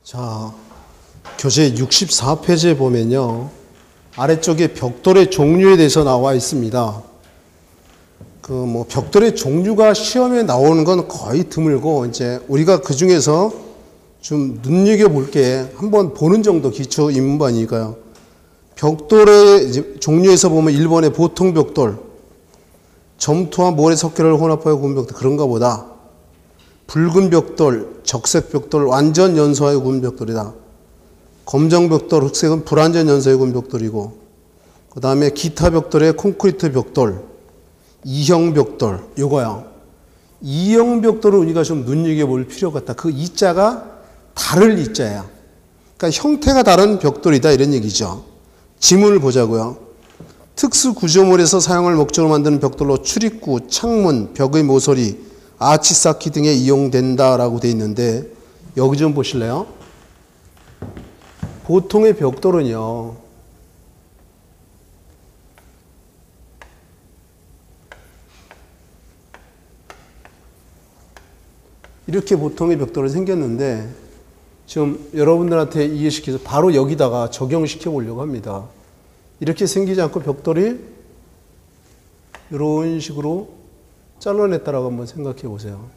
자, 교재 64페이지에 보면요. 아래쪽에 벽돌의 종류에 대해서 나와 있습니다. 벽돌의 종류가 시험에 나오는 건 거의 드물고, 이제 우리가 그 중에서 좀 눈여겨볼 게 한번 보는 정도 기초 입문반이니까요. 벽돌의 종류에서 보면 1번의 보통 벽돌, 점토와 모래 석회를 혼합하여 구운 벽돌, 그런가 보다. 붉은 벽돌, 적색 벽돌, 완전 연소하여 구운 벽돌이다. 검정 벽돌, 흑색은 불완전 연소하여 구운 벽돌이고, 그 다음에 기타 벽돌의 콘크리트 벽돌, 이형 벽돌, 요거요. 이형 벽돌을 우리가 좀 눈여겨볼 필요가 있다. 그 이자가 다를 이자야. 그러니까 형태가 다른 벽돌이다, 이런 얘기죠. 지문을 보자고요. 특수 구조물에서 사용할 목적으로 만드는 벽돌로 출입구, 창문, 벽의 모서리, 아치 쌓기 등에 이용된다라고 되어 있는데, 여기 좀 보실래요? 보통의 벽돌은요, 이렇게 보통의 벽돌이 생겼는데, 지금 여러분들한테 이해시켜서 바로 여기다가 적용시켜 보려고 합니다. 이렇게 생기지 않고 벽돌이 이런 식으로 잘라냈다라고 한번 생각해 보세요.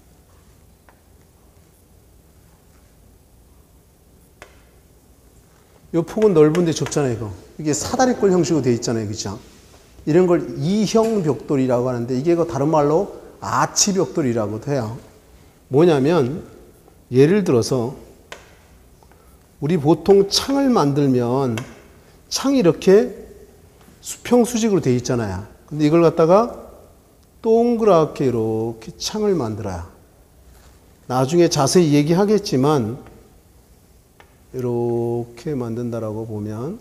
이 폭은 넓은데 좁잖아요, 이거. 이게 사다리꼴 형식으로 되어 있잖아요, 그죠? 이런 걸 이형 벽돌이라고 하는데, 이게 다른 말로 아치 벽돌이라고도 해요. 뭐냐면, 예를 들어서, 우리 보통 창을 만들면, 창이 이렇게 수평 수직으로 되어 있잖아요. 근데 이걸 갖다가 동그랗게 이렇게 창을 만들어요. 나중에 자세히 얘기하겠지만, 이렇게 만든다라고 보면,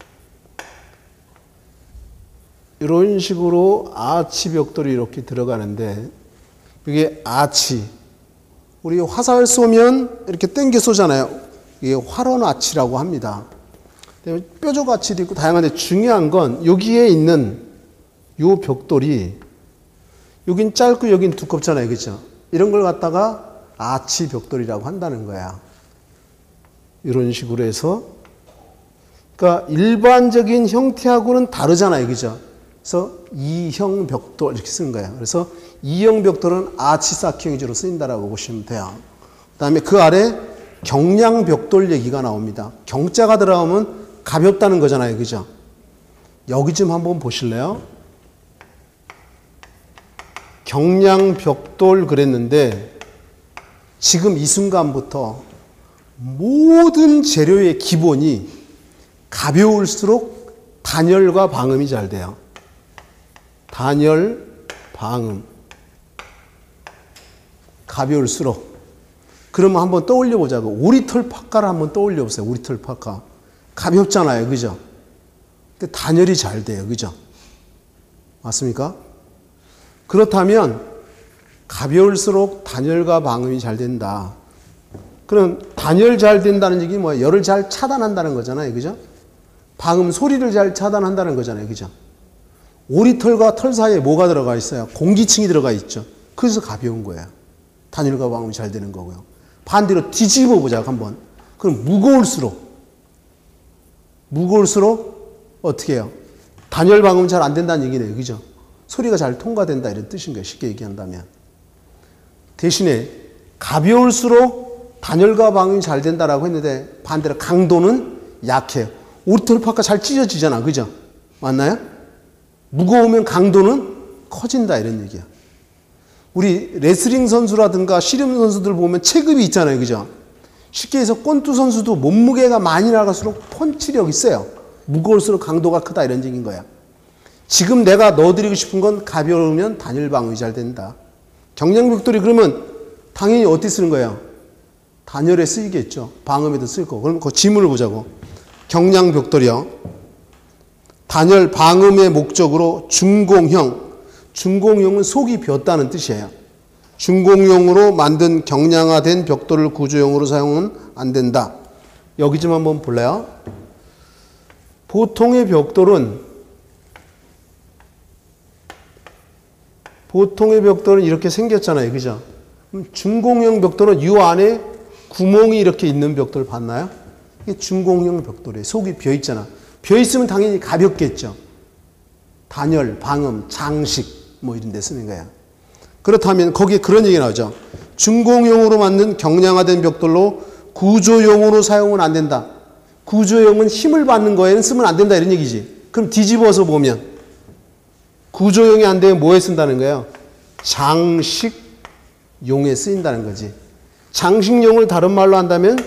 이런 식으로 아치 벽돌이 이렇게 들어가는데, 이게 아치. 우리 화살 쏘면 이렇게 당겨 쏘잖아요. 이게 활원 아치라고 합니다. 뾰족 아치도 있고 다양한데, 중요한 건 여기에 있는 요 벽돌이, 여긴 짧고 여긴 두껍잖아요, 그죠? 이런 걸 갖다가 아치 벽돌이라고 한다는 거야. 이런 식으로 해서, 그러니까 일반적인 형태하고는 다르잖아요, 그죠? 그래서 이형 벽돌 이렇게 쓴 거예요. 그래서 이형 벽돌은 아치 쌓기 형식으로 쓰인다라고 보시면 돼요. 그다음에 그 아래 경량 벽돌 얘기가 나옵니다. 경자가 들어가면 가볍다는 거잖아요, 그죠? 여기 좀 한번 보실래요? 경량 벽돌 그랬는데, 지금 이 순간부터 모든 재료의 기본이 가벼울수록 단열과 방음이 잘 돼요. 단열, 방음. 가벼울수록. 그러면 한번 떠올려 보자고. 오리털 파카를 한번 떠올려 보세요. 오리털 파카. 가볍잖아요, 그죠? 근데 단열이 잘 돼요, 그죠? 맞습니까? 그렇다면 가벼울수록 단열과 방음이 잘 된다. 그럼 단열 잘 된다는 얘기 뭐예요? 열을 잘 차단한다는 거잖아요, 그죠? 방음, 소리를 잘 차단한다는 거잖아요, 그죠? 오리털과 털 사이에 뭐가 들어가 있어요? 공기층이 들어가 있죠. 그래서 가벼운 거예요. 단열과 방음이 잘 되는 거고요. 반대로 뒤집어 보자고 한번. 그럼 무거울수록 어떻게 해요? 단열 방음이 잘 안 된다는 얘기네요, 그죠? 소리가 잘 통과된다, 이런 뜻인 거예요, 쉽게 얘기한다면. 대신에 가벼울수록 단열과 방음이 잘 된다라고 했는데, 반대로 강도는 약해요. 오리털 파카 잘 찢어지잖아, 그죠? 맞나요? 무거우면 강도는 커진다, 이런 얘기야. 우리 레슬링 선수라든가 씨름 선수들 보면 체급이 있잖아요, 그죠? 쉽게 해서 권투 선수도 몸무게가 많이 나갈수록 펀치력이 있어요. 무거울수록 강도가 크다, 이런 얘기인 거야. 지금 내가 넣어드리고 싶은 건 가벼우면 단열 방음이 잘 된다. 경량 벽돌이 그러면 당연히 어떻게 쓰는 거예요? 단열에 쓰이겠죠. 방음에도 쓸 거고. 그럼 그 지문을 보자고. 경량 벽돌이요. 단열 방음의 목적으로 준공형. 준공형은 속이 비었다는 뜻이에요. 준공형으로 만든 경량화된 벽돌을 구조형으로 사용은 안 된다. 여기 좀 한번 볼래요? 보통의 벽돌은 이렇게 생겼잖아요, 그죠? 준공형 벽돌은 이 안에 구멍이 이렇게 있는 벽돌 봤나요? 이게 중공형 벽돌이에요. 속이 비어있잖아. 비어있으면 당연히 가볍겠죠. 단열, 방음, 장식 뭐 이런 데 쓰는 거야. 그렇다면 거기에 그런 얘기 나오죠. 중공형으로 만든 경량화된 벽돌로 구조용으로 사용은 안 된다. 구조용은 힘을 받는 거에는 쓰면 안 된다 이런 얘기지. 그럼 뒤집어서 보면 구조용이 안 되면 뭐에 쓴다는 거예요? 장식용에 쓰인다는 거지. 장식용을 다른 말로 한다면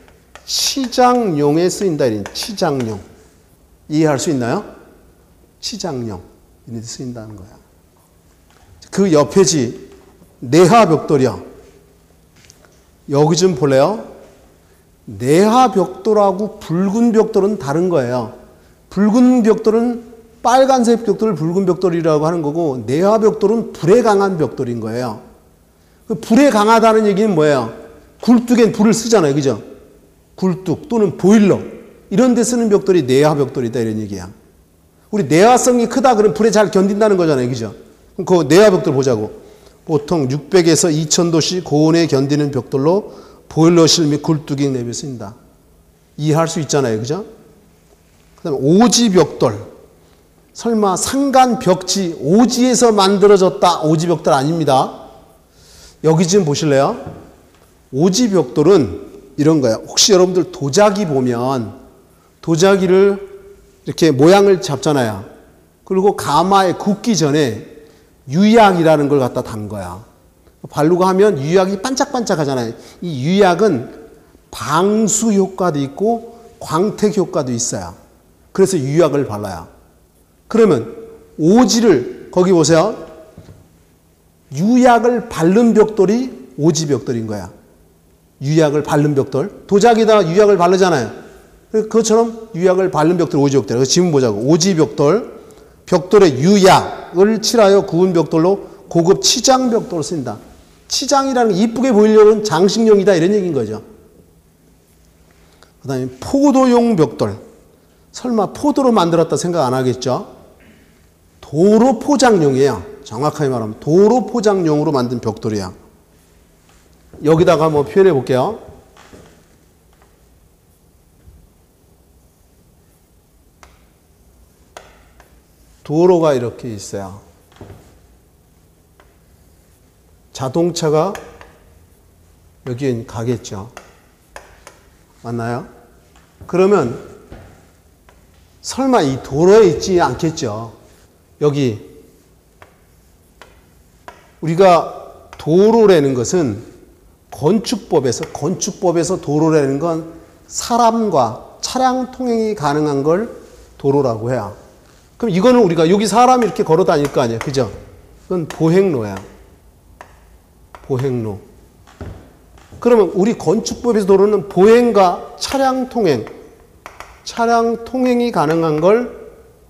치장용에 쓰인다. 이런 치장용. 이해할 수 있나요? 치장용. 이런 데 쓰인다는 거야. 그 옆에지 내하 벽돌이요. 여기 좀 볼래요? 내하 벽돌하고 붉은 벽돌은 다른 거예요. 붉은 벽돌은 빨간색 벽돌을 붉은 벽돌이라고 하는 거고 내하 벽돌은 불에 강한 벽돌인 거예요. 그 불에 강하다는 얘기는 뭐예요? 굴뚝엔 불을 쓰잖아요. 그죠? 굴뚝 또는 보일러 이런 데 쓰는 벽돌이 내하 벽돌이다 이런 얘기야. 우리 내화성이 크다 그러면 불에 잘 견딘다는 거잖아요. 그죠? 그럼 그 내하 벽돌 보자고. 보통 600에서 2000도씨 고온에 견디는 벽돌로 보일러실 및 굴뚝이 내부에 쓰인다. 이해할 수 있잖아요. 그죠? 그 다음에 오지 벽돌. 설마 상간 벽지 오지에서 만들어졌다. 오지 벽돌 아닙니다. 여기 지금 보실래요? 오지 벽돌은 이런 거예요. 혹시 여러분들 도자기 보면 도자기를 이렇게 모양을 잡잖아요. 그리고 가마에 굽기 전에 유약이라는 걸 갖다 담은 거야. 바르고 하면 유약이 반짝반짝 하잖아요. 이 유약은 방수 효과도 있고 광택 효과도 있어요. 그래서 유약을 발라요. 그러면 오지를 거기 보세요. 유약을 바른 벽돌이 오지 벽돌인 거야. 유약을 바른 벽돌. 도자기에다가 유약을 바르잖아요. 그것처럼 유약을 바른 벽돌 오지 벽돌. 그래서 지문 보자고. 오지 벽돌. 벽돌에 유약을 칠하여 구운 벽돌로 고급 치장 벽돌을 쓴다. 치장이라는 게 이쁘게 보이려는 장식용이다 이런 얘기인 거죠. 그 다음에 포도용 벽돌. 설마 포도로 만들었다 생각 안 하겠죠? 도로 포장용이에요. 정확하게 말하면 도로 포장용으로 만든 벽돌이야. 여기다가 한번 표현해 볼게요. 도로가 이렇게 있어요. 자동차가 여기에 가겠죠. 맞나요? 그러면 설마 이 도로에 있지 않겠죠. 여기 우리가 도로라는 것은 건축법에서 도로라는 건 사람과 차량 통행이 가능한 걸 도로라고 해요. 그럼 이거는 우리가 여기 사람이 이렇게 걸어 다닐 거 아니에요. 그죠? 그건 보행로야. 보행로. 그러면 우리 건축법에서 도로는 보행과 차량 통행이 가능한 걸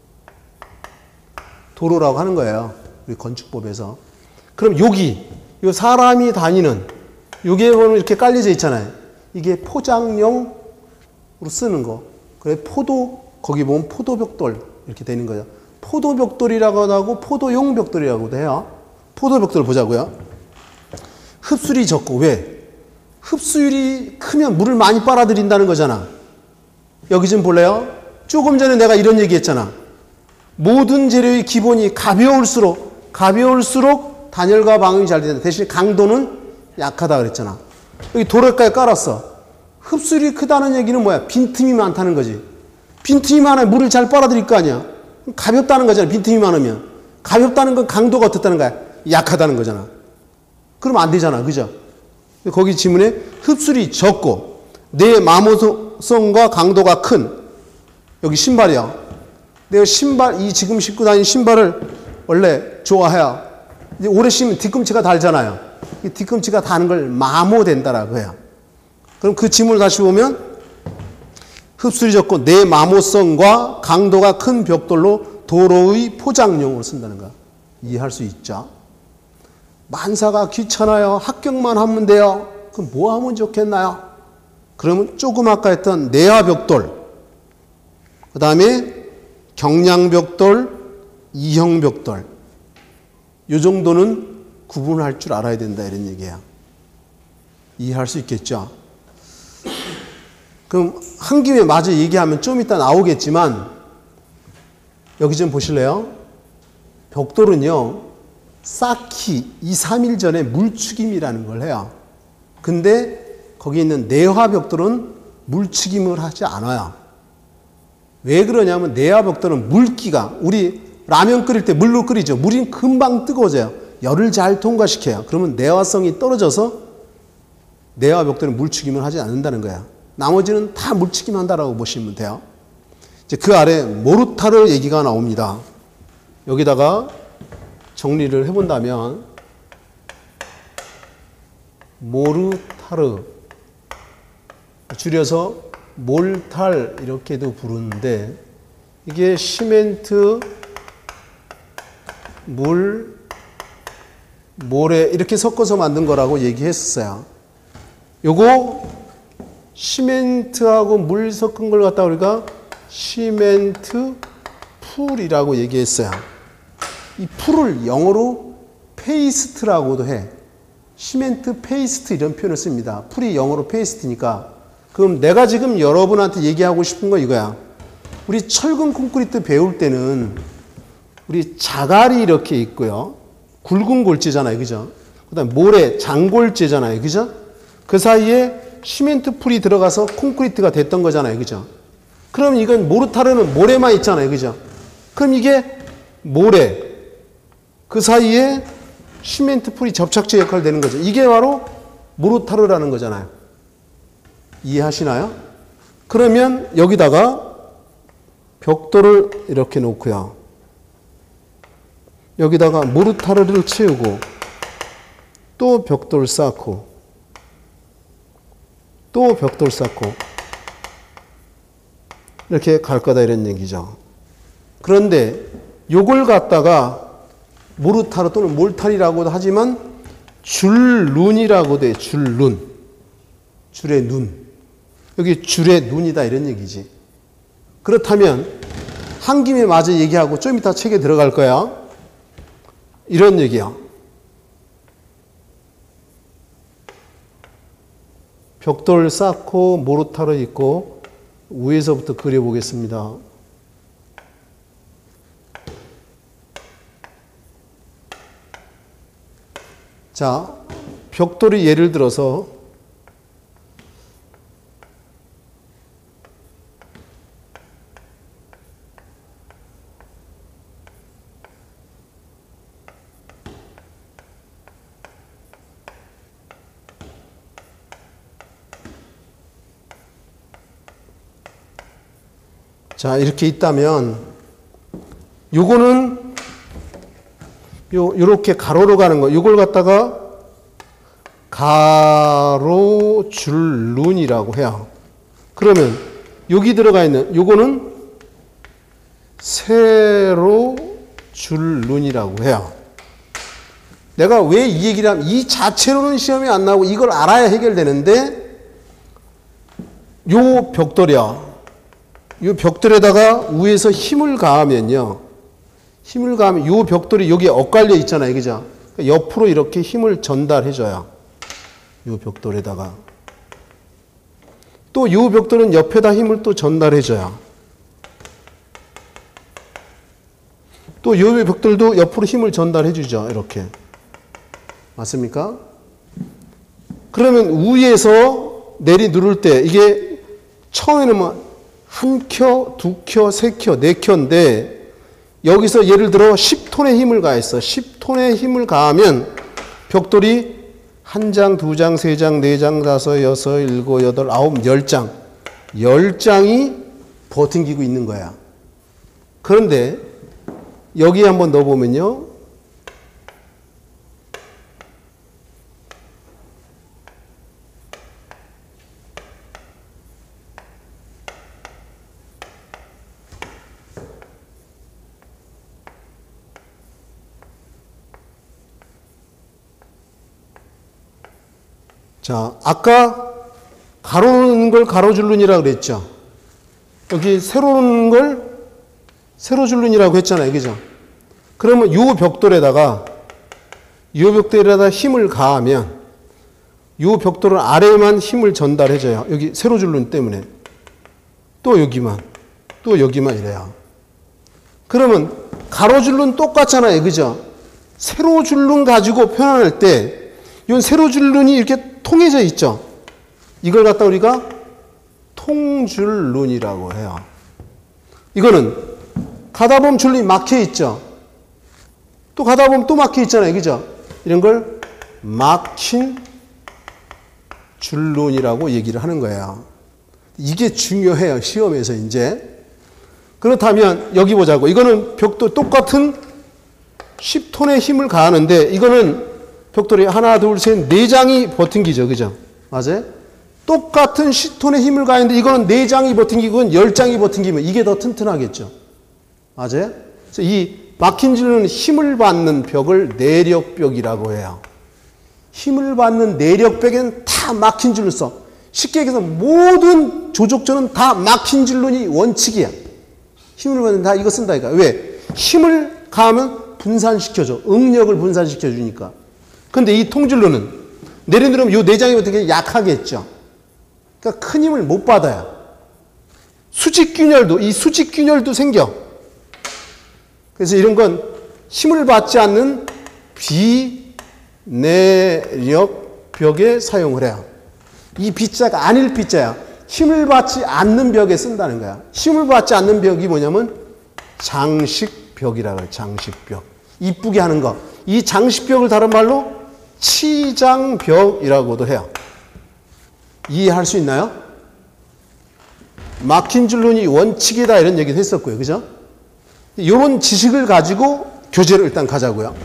도로라고 하는 거예요. 우리 건축법에서. 그럼 여기, 이 사람이 다니는, 여기에 보면 이렇게 깔려져 있잖아요. 이게 포장용으로 쓰는 거. 그래, 거기 보면 포도벽돌 이렇게 되는 거죠. 포도벽돌이라고도 하고 포도용 벽돌이라고도 해요. 포도벽돌 보자고요. 흡수율이 적고, 왜? 흡수율이 크면 물을 많이 빨아들인다는 거잖아. 여기 좀 볼래요? 조금 전에 내가 이런 얘기 했잖아. 모든 재료의 기본이 가벼울수록 단열과 방음이 잘 된다. 대신 강도는 약하다 그랬잖아. 여기 도로가에 깔았어. 흡수율이 크다는 얘기는 뭐야? 빈틈이 많다는 거지. 빈틈이 많아야 물을 잘 빨아들일 거 아니야. 가볍다는 거잖아. 빈틈이 많으면. 가볍다는 건 강도가 어떻다는 거야? 약하다는 거잖아. 그러면 안 되잖아. 그죠? 거기 지문에 흡수율이 적고 내 마모성과 강도가 큰, 여기 신발이야. 내가 이 지금 신고 다니는 신발을 원래 좋아해요. 이제 오래 신으면 뒤꿈치가 닳잖아요. 이 뒤꿈치가 닳는 걸 마모된다라고 해요. 그럼 그 지문을 다시 보면 흡수율이 적고 내 마모성과 강도가 큰 벽돌로 도로의 포장용으로 쓴다는 거. 이해할 수 있죠? 만사가 귀찮아요. 합격만 하면 돼요. 그럼 뭐 하면 좋겠나요? 그러면 조금 아까 했던 내화벽돌, 그 다음에 경량벽돌, 이형벽돌, 이 정도는 구분할 줄 알아야 된다 이런 얘기예요. 이해할 수 있겠죠? 그럼 한 김에 마저 얘기하면 좀 이따 나오겠지만 여기 좀 보실래요? 벽돌은요, 쌓기 2, 3일 전에 물축임이라는 걸 해요. 근데 거기 있는 내화 벽돌은 물축임을 하지 않아요. 왜 그러냐면 내화 벽돌은 물기가, 우리 라면 끓일 때 물로 끓이죠. 물이 금방 뜨거워져요. 열을 잘 통과시켜요. 그러면 내화성이 떨어져서 내화 벽돌은 물축임을 하지 않는다는 거야. 나머지는 다 물축임 한다라고 보시면 돼요. 이제 그 아래 모르타르 얘기가 나옵니다. 여기다가 정리를 해본다면 모르타르, 줄여서 몰탈 이렇게도 부르는데, 이게 시멘트, 물, 모래 이렇게 섞어서 만든 거라고 얘기했었어요. 요거 시멘트하고 물 섞은 걸 갖다 우리가 시멘트 풀이라고 얘기했어요. 이 풀을 영어로 페이스트라고도 해. 시멘트 페이스트 이런 표현을 씁니다. 풀이 영어로 페이스트니까. 그럼 내가 지금 여러분한테 얘기하고 싶은 거 이거야. 우리 철근 콘크리트 배울 때는 우리 자갈이 이렇게 있고요. 굵은 골재잖아요. 그죠? 그 다음에 모래, 장골재잖아요. 그죠? 그 사이에 시멘트 풀이 들어가서 콘크리트가 됐던 거잖아요. 그죠? 그럼 이건 모르타르는 모래만 있잖아요. 그죠? 그럼 이게 모래, 그 사이에 시멘트 풀이 접착제 역할을 되는 거죠. 이게 바로 모르타르라는 거잖아요. 이해하시나요? 그러면 여기다가 벽돌을 이렇게 놓고요. 여기다가 모르타르를 채우고 또 벽돌 쌓고 또 벽돌 쌓고 이렇게 갈 거다 이런 얘기죠. 그런데 요걸 갖다가 모르타르 또는 몰탈이라고도 하지만 줄눈이라고도 해. 줄눈. 줄의 눈. 여기 줄의 눈이다 이런 얘기지. 그렇다면 한 김에 마저 얘기하고 좀 이따 책에 들어갈 거야. 이런 얘기야. 벽돌 쌓고 모르타르 있고 위에서부터 그려보겠습니다. 자, 벽돌이 예를 들어서 자, 이렇게 있다면 요거는 요렇게 가로로 가는 거, 요걸 갖다가 가로줄눈이라고 해요. 그러면 여기 들어가 있는 요거는 세로줄눈이라고 해요. 내가 왜 이 얘기를 하면 이 자체로는 시험이 안 나오고 이걸 알아야 해결되는데, 요 벽돌이야. 이 벽돌에다가 위에서 힘을 가하면요. 힘을 가하면 이 벽돌이 여기에 엇갈려 있잖아요. 그죠? 옆으로 이렇게 힘을 전달해줘요. 이 벽돌에다가. 또 이 벽돌은 옆에다 힘을 또 전달해줘요. 또 이 벽돌도 옆으로 힘을 전달해주죠. 이렇게. 맞습니까? 그러면 위에서 내리 누를 때 이게 처음에는 뭐 한 켜, 두 켜, 세 켜, 네 켜인데 여기서 예를 들어 10톤의 힘을 가했어. 10톤의 힘을 가하면 벽돌이 한 장, 두 장, 세 장, 네 장, 다섯, 여섯, 일곱, 여덟, 아홉, 10장. 10장이 버팅기고 있는 거야. 그런데 여기에 한번 넣어보면요. 자, 아까 가로는 걸 가로줄눈이라고 그랬죠. 여기 세로는 걸 세로줄눈이라고 했잖아요. 그죠? 그러면 이 벽돌에다가 힘을 가하면 이 벽돌은 아래에만 힘을 전달해줘요. 여기 세로줄눈 때문에. 또 여기만, 또 여기만 이래요. 그러면 가로줄눈 똑같잖아요. 그죠? 세로줄눈 가지고 표현할 때 이 세로줄눈이 이렇게 통해져 있죠. 이걸 갖다 우리가 통줄눈이라고 해요. 이거는 가다 보면 줄눈이 막혀 있죠. 또 가다 보면 또 막혀 있잖아요. 그죠? 이런 걸 막힌 줄눈이라고 얘기를 하는 거예요. 이게 중요해요. 시험에서 이제. 그렇다면 여기 보자고. 이거는 벽돌 똑같은 10톤의 힘을 가하는데 이거는 벽돌이 하나, 둘, 셋, 4장이 버팅기죠. 그죠? 맞아요? 똑같은 10톤의 힘을 가하는데 이거는 4장이 버팅기고 10장이 버팅기면 이게 더 튼튼하겠죠. 맞아요? 그래서 이 막힌 줄은 힘을 받는 벽을 내력벽이라고 해요. 힘을 받는 내력벽에는 다 막힌 줄을 써. 쉽게 얘기해서 모든 조족전은 다 막힌 줄론이 원칙이야. 힘을 받는 다 이거 쓴다니까. 왜? 힘을 가하면 분산시켜줘. 응력을 분산시켜주니까. 근데 이 통줄론은 내려놓으면 이 내장이 어떻게 약하겠죠. 그러니까 큰 힘을 못 받아요. 수직균열도, 이 수직균열도 생겨. 그래서 이런 건 힘을 받지 않는 비내력 벽에 사용을 해요. 이 B자가 아닐 B자야. 힘을 받지 않는 벽에 쓴다는 거야. 힘을 받지 않는 벽이 뭐냐면 장식벽이라고 해요. 장식벽. 이쁘게 하는 거. 이 장식벽을 다른 말로 치장벽이라고도 해요. 이해할 수 있나요? 막힌 줄눈이 원칙이다 이런 얘기도 했었고요. 그죠? 이런 지식을 가지고 교재를 일단 가자고요.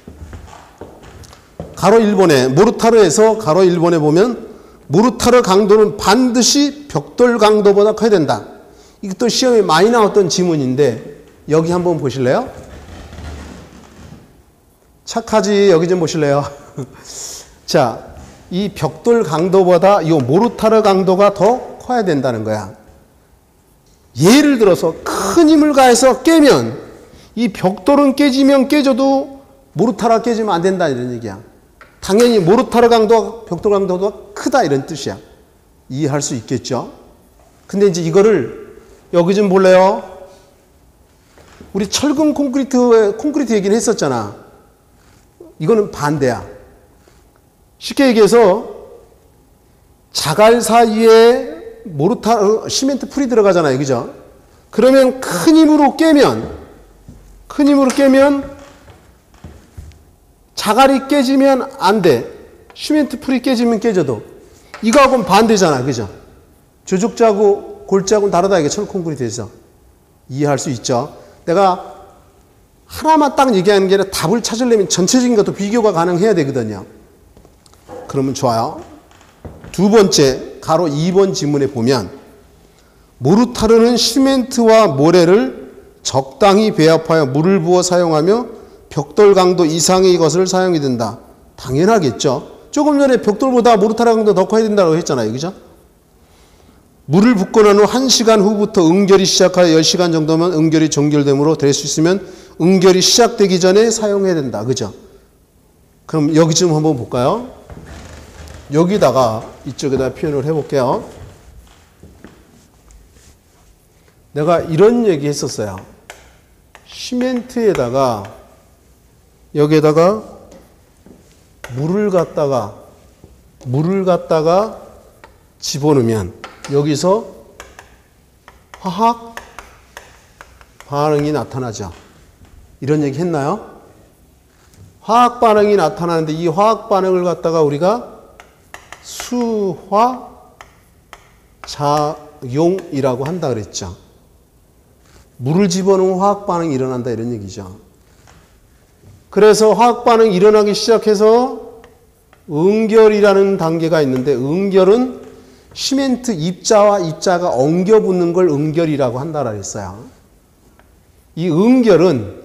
가로 1번에 모르타르에서 가로 1번에 보면 모르타르 강도는 반드시 벽돌 강도보다 커야 된다. 이것도 시험에 많이 나왔던 지문인데 여기 한번 보실래요? 착하지. 여기 좀 보실래요? 자, 이 벽돌 강도보다 이 모르타르 강도가 더 커야 된다는 거야. 예를 들어서 큰 힘을 가해서 깨면 이 벽돌은 깨지면 깨져도 모르타르가 깨지면 안 된다 이런 얘기야. 당연히 모르타르 강도가 벽돌 강도가 크다 이런 뜻이야. 이해할 수 있겠죠? 근데 이제 이거를 여기 좀 볼래요? 우리 철근 콘크리트 얘기를 했었잖아. 이거는 반대야. 쉽게 얘기해서 자갈 사이에 시멘트 풀이 들어가잖아요. 그죠? 그러면 큰 힘으로 깨면 자갈이 깨지면 안 돼. 시멘트 풀이 깨지면 깨져도. 이거하고는 반대잖아. 그죠? 조죽자고 골자고는 다르다. 이게 철 콘크리트에서. 이해할 수 있죠? 내가 하나만 딱 얘기하는 게 아니라 답을 찾으려면 전체적인 것도 비교가 가능해야 되거든요. 그러면 좋아요. 두 번째 가로 2번 지문에 보면 모르타르는 시멘트와 모래를 적당히 배합하여 물을 부어 사용하며 벽돌 강도 이상의 것을 사용이 된다. 당연하겠죠. 조금 전에 벽돌보다 모르타르 강도 더 커야 된다고 했잖아요. 그죠? 물을 붓고 난 후 1시간 후부터 응결이 시작하여 10시간 정도면 응결이 종결됨으로 될 수 있으면 응결이 시작되기 전에 사용해야 된다. 그죠? 그럼 여기 좀 한번 볼까요? 여기다가 이쪽에다 표현을 해볼게요. 내가 이런 얘기 했었어요. 시멘트에다가 여기에다가 물을 갖다가 집어넣으면 여기서 화학 반응이 나타나죠. 이런 얘기 했나요? 화학 반응이 나타나는데 이 화학 반응을 갖다가 우리가 수화작용이라고 한다 그랬죠. 물을 집어넣으면 화학 반응이 일어난다 이런 얘기죠. 그래서 화학 반응이 일어나기 시작해서 응결이라는 단계가 있는데 응결은 시멘트 입자와 입자가 엉겨 붙는 걸 응결이라고 한다 그랬어요. 이 응결은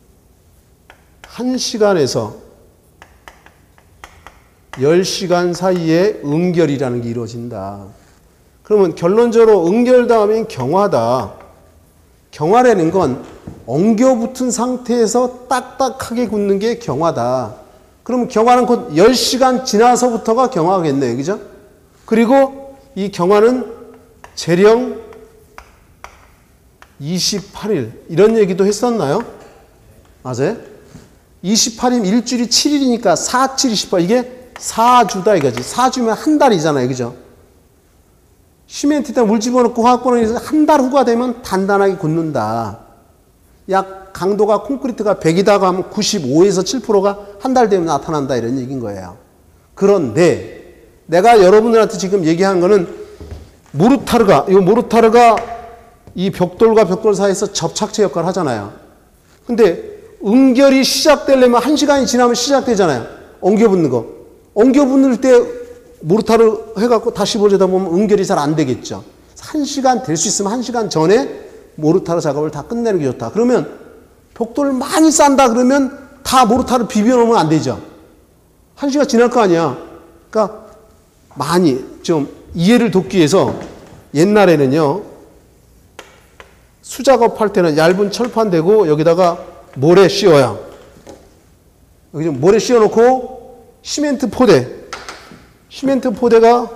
1시간에서 10시간 사이에 응결이라는 게 이루어진다. 그러면 결론적으로 응결 다음엔 경화다. 경화라는 건 엉겨붙은 상태에서 딱딱하게 굳는 게 경화다. 그러면 경화는 곧 10시간 지나서부터가 경화겠네요. 그죠? 그리고 이 경화는 재령 28일 이런 얘기도 했었나요? 맞아요? 28일 일주일이 7일이니까 4, 7, 28 이게 4주다 이거지. 4주면 한 달이잖아요. 그죠? 시멘트에다 물 집어넣고 화학번호에서 한 달 후가 되면 단단하게 굳는다. 약 강도가 콘크리트가 100이다가 하면 95에서 7%가 한 달 되면 나타난다 이런 얘기인 거예요. 그런데 내가 여러분들한테 지금 얘기한 거는 모르타르가 이 벽돌과 벽돌 사이에서 접착제 역할을 하잖아요. 근데 응결이 시작되려면 1시간이 지나면 시작되잖아요. 엉겨 붙는 거. 엉겨 붙을 때 모르타르 해갖고 다시 보려다 보면 응결이 잘 안 되겠죠. 1시간 될 수 있으면 1시간 전에 모르타르 작업을 다 끝내는 게 좋다. 그러면 벽돌을 많이 싼다 그러면 다 모르타르 비벼놓으면 안 되죠. 1시간 지날 거 아니야. 그러니까 많이 좀 이해를 돕기 위해서 옛날에는요. 수작업할 때는 얇은 철판 대고 여기다가 모래 씌워요. 여기 좀 모래 씌워놓고 시멘트 포대가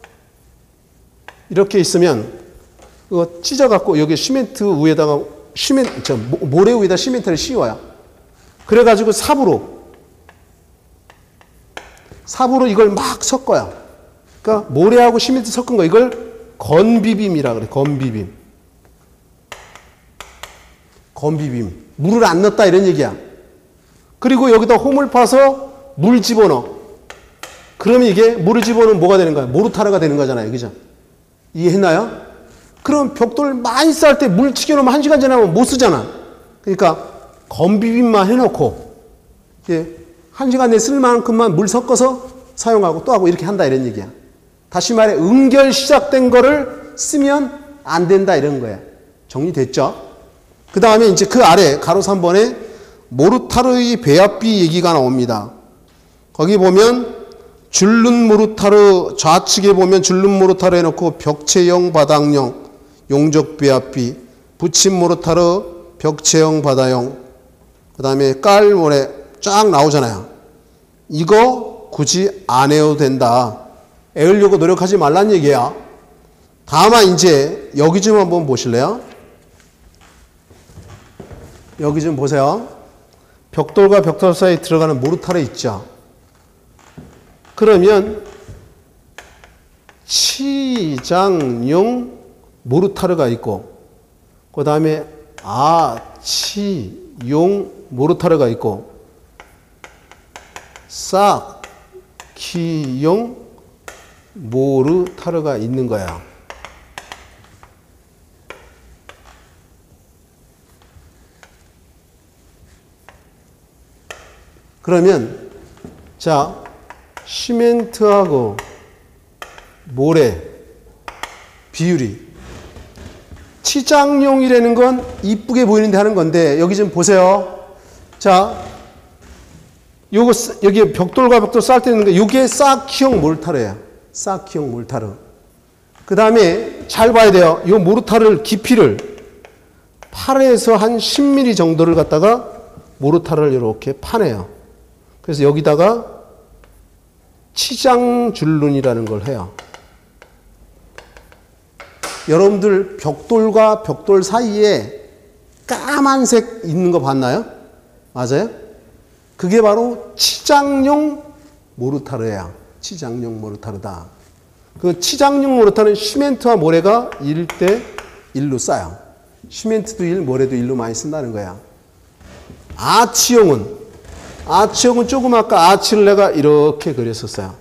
이렇게 있으면 그거 찢어갖고 여기 시멘트 위에다가 모래 위에다 시멘트를 씌워요. 그래가지고 삽으로 이걸 막 섞어요. 그러니까 모래하고 시멘트 섞은 거 이걸 건비빔이라 그래. 건비빔. 물을 안 넣었다 이런 얘기야. 그리고 여기다 홈을 파서 물 집어넣어. 그러면 이게 물을 집어넣으면 뭐가 되는 거야? 모르타르가 되는 거잖아요. 그죠? 이해했나요? 그럼 벽돌 많이 쌀 때 물 튀겨놓으면 1시간 지나면 못 쓰잖아. 그러니까 건비빔만 해놓고 1시간 내에 쓸 만큼만 물 섞어서 사용하고 또 하고 이렇게 한다 이런 얘기야. 다시 말해 응결 시작된 거를 쓰면 안 된다 이런 거야. 정리됐죠? 그 다음에 이제 그 아래 가로 3번에 모르타르의 배합비 얘기가 나옵니다. 거기 보면 줄눈 모르타르 좌측에 보면 줄눈 모르타르 해놓고 벽체형 바닥형 용적 배합비 붙임 모르타르 벽체형 바닥형 그 다음에 깔 모래 쫙 나오잖아요. 이거 굳이 안 해도 된다. 애으려고 노력하지 말란 얘기야. 다만 이제 여기 좀 한번 보실래요? 여기 좀 보세요. 벽돌과 벽돌 사이에 들어가는 모르타르 있죠. 그러면 치장용 모르타르가 있고 그 다음에 아치용 모르타르가 있고 싹키용 모르타르가 있는 거야. 그러면 자 시멘트하고 모래 비율이 치장용이라는 건 이쁘게 보이는데 하는 건데 여기 좀 보세요. 자 요거 여기 벽돌과 벽돌 쌀 때 있는 거 요게 싹키용 모르타르예요. 싹키용 모르타르. 그 다음에 잘 봐야 돼요. 요 모르타르 깊이를 8에서 한 10mm 정도를 갖다가 모르타르를 이렇게 파내요. 그래서 여기다가 치장줄눈이라는 걸 해요. 여러분들 벽돌과 벽돌 사이에 까만색 있는 거 봤나요? 맞아요? 그게 바로 치장용 모르타르예요. 치장용 모르타르다. 그 치장용 모르타르는 시멘트와 모래가 1대 1로 쌓여. 시멘트도 1, 모래도 1로 많이 쓴다는 거야. 아치용은 조금 아까 아치를 내가 이렇게 그렸었어요.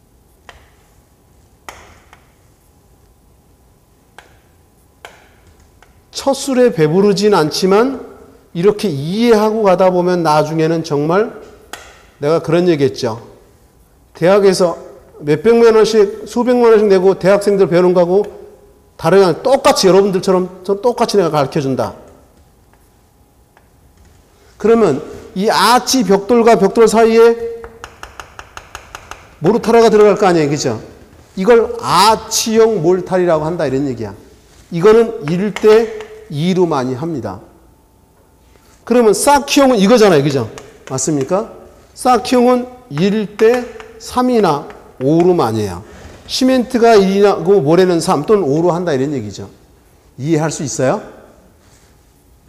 첫 술에 배부르진 않지만 이렇게 이해하고 가다 보면 나중에는 정말 내가 그런 얘기 했죠. 대학에서 몇백만 원씩 수백만 원씩 내고 대학생들 배우는 거하고 다른 똑같이 여러분들처럼 똑같이 내가 가르쳐준다. 그러면 이 아치 벽돌과 벽돌 사이에 모르타르가 들어갈 거 아니에요. 그죠? 이걸 아치형 몰탈이라고 한다 이런 얘기야. 이거는 1대 2로 많이 합니다. 그러면 싹키형은 이거잖아요. 그죠? 맞습니까? 싹키형은 1대 3이나 5로 많이 해요. 시멘트가 1이나 모래는 3 또는 5로 한다 이런 얘기죠. 이해할 수 있어요?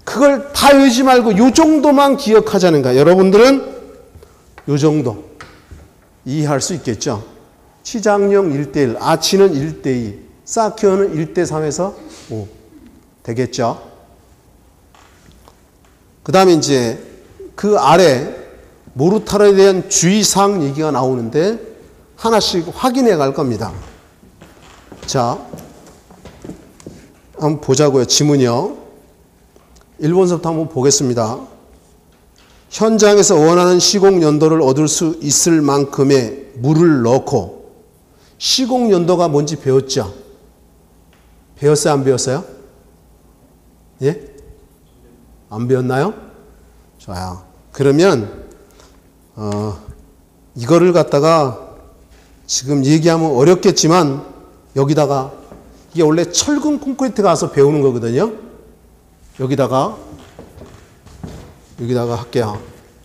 그걸 다 외우지 말고 요 정도만 기억하자는 거야. 여러분들은 요 정도 이해할 수 있겠죠? 치장령 1대1, 아치는 1대2, 사키오는 1대3에서 5 되겠죠? 그 다음에 이제 그 아래 모르타르에 대한 주의사항 얘기가 나오는데 하나씩 확인해 갈 겁니다. 자, 한번 보자고요. 지문이요. 1번서부터 한번 보겠습니다. 현장에서 원하는 시공 연도를 얻을 수 있을 만큼의 물을 넣고, 시공 연도가 뭔지 배웠죠? 배웠어요? 안 배웠어요? 예? 안 배웠나요? 좋아요. 그러면 이거를 갖다가 지금 얘기하면 어렵겠지만 여기다가 이게 원래 철근 콘크리트 가서 배우는 거거든요. 여기다가 할게요.